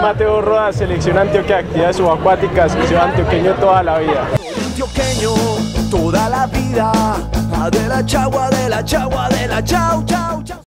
Mateo Rodas, selección Antioquia, actividades subacuáticas, soy antioqueño toda la vida. Antioqueño toda la vida, de la chagua, de la chagua, de la chau, chau, chau.